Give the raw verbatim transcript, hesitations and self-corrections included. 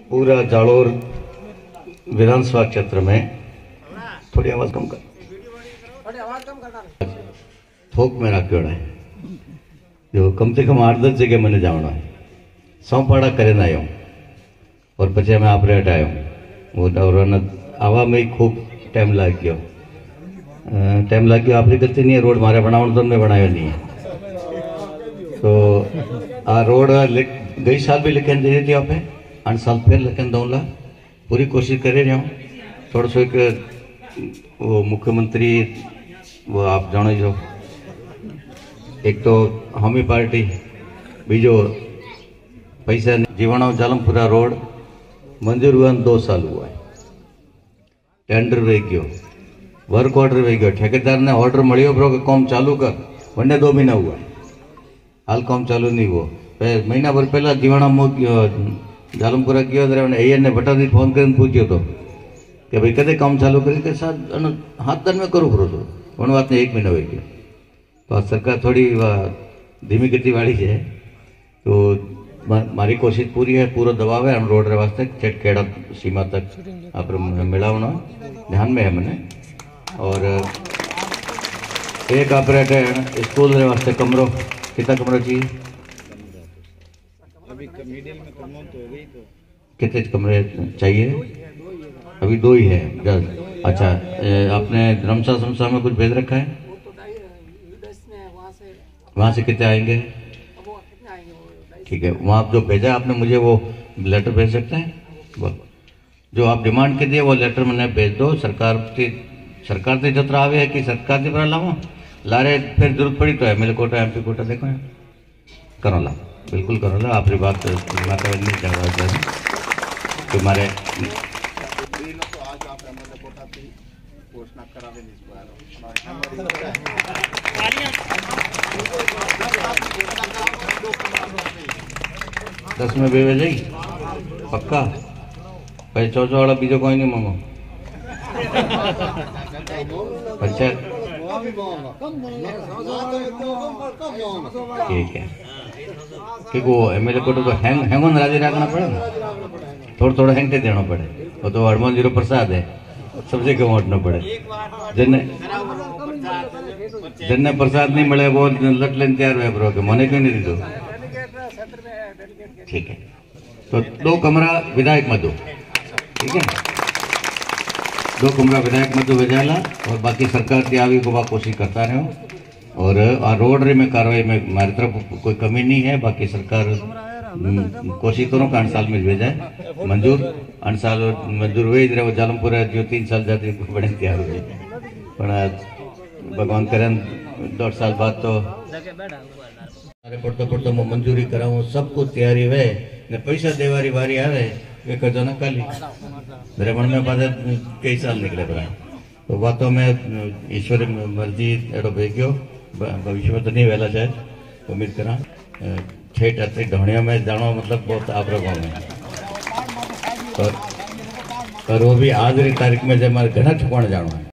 पूरा जालोर विधानसभा क्षेत्र में थोड़ी आवाज कम कर थोक में राख्यो है जो कम से कम आठ दस जगह मैंने जाना है सौंपाड़ा करे आयो और पचे मैं आप रेट आयो वो आवा में खूब टाइम लग गयो टाइम लग गया आपरी गलती नहीं है रोड मारे बनाव तो मैं बनाया नहीं है तो आ रोड गई साल भी लिखन दे रही थी आप आठ साल फिर लिखन दूंगा पूरी कोशिश करे रहा हूँ थोड़ा सो एक वो मुख्यमंत्री वो आप जानो जो एक तो हामी पार्टी बीजो पैसा जीवण जालमपुरा रोड मंजूर हुआ दो साल हुआ है टेंडर वे गयो वर्क ऑर्डर वे गयो ठेकेदार ने ऑर्डर मिलो ब्रो के काम चालू कर वने दो महीना हुआ हाल काम चालू नहीं हुआ महीना भर पहला जीवणा जालमपुरा किया ए ने बटा दी फोन कर पूछो तो कि भाई कदे काम चालू करी के साथ हाथ दन में करो करो तो उन बात ने एक महीना हो गया तो सरकार थोड़ी धीमी गति वाली है तो मारी कोशिश पूरी है पूरा दबाव है रोड रे वास्ते चेट केड़ा सीमा तक आप मिलावना ध्यान में है मैंने और एक ऑपरेटर स्कूल रे वास्ते कमरों कितना कमरा चाहिए अभी मीडियम में कमरों तो हो गई तो कितने कमरे चाहिए अभी दो ही है अच्छा आपने धर्मशाला संस्था में कुछ भेज रखा है वहाँ से कितने आएंगे ठीक है वहाँ आप जो भेजा आपने मुझे वो लेटर भेज सकते हैं जो आप डिमांड के दिए वो लेटर मैंने भेज दो सरकार की सरकार से जतरा आवे है कि सरकार से बड़ा लावा लारे फिर जरूरत पड़ी तो एमएलए कोटा एमपी कोटा देखो है करो ला बिल्कुल करो ला आपकी बात माता नहीं चाह रहा है तुम्हारे दस में बेवे जाई पक्का भाई चौचो वाला बीजो कोई नहीं मांगो पंचायत ठीक है क्योंकि वो एमएलए को तो हैंग हैंग ऑन राजी रखना पड़े ना थोड़ा थोड़ा हैंग देना पड़े वो तो हनुमान जीरो प्रसाद है सबसे कम उठना पड़े जिन्ने जिन्ने प्रसाद नहीं मिले वो लट लेने तैयार हुए ब्रो के मने क्यों नहीं दो ठीक है तो दो कमरा विधायक मधु ठीक है दो कमरा विधायक मधु भेजाला और बाकी सरकार की आवी को कोशिश करता रहे और आ रोड रे में कार्रवाई में हमारी तरफ कोई कमी नहीं है बाकी सरकार कोशिश करो कि आठ साल में भेजाए मंजूर आठ साल मंजूर हुए इधर वो जालमपुरा जो तीन साल जाते बड़े तैयार हुए पर भगवान करें दो साल बाद तो अरे पढ़ते पढ़ते मैं मंजूरी कराऊं सबको तैयारी वे ने पैसा देवारी बारी आवे वे कर ना काली मेरे मन में बाद कई साल निकले पड़ा तो बातों में ईश्वर मर्जी एडो भेग्यो भविष्य में तो नहीं वेला शायद उम्मीद करा ठेठ अति ढोणिया में जानो मतलब बहुत आग्रह गाँव में और, और वो भी आज री तारीख में जब हमारे घना ठिकाने जाना है।